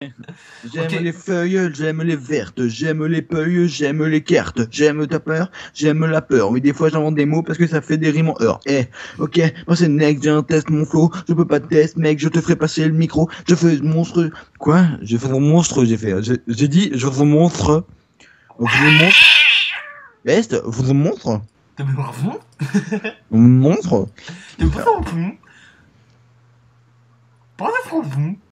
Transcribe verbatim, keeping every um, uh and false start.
J'aime Ok. les feuilles, j'aime les vertes, j'aime les feuilles, j'aime les cartes, j'aime ta peur, j'aime la peur. Oui, des fois j'invente des mots parce que ça fait des rimes en heure. Eh, ok, moi c'est Next, j'ai un test mon flow, je peux pas te test, mec, je te ferai passer le micro, je fais monstre. Quoi? J'ai fait un monstre, j'ai fait. J'ai j'ai dit, je vous montre. Vous vous montre. Est, vous vous montre. T'as même un fond. Montre. T'as pas ça en fond. Pas de fond.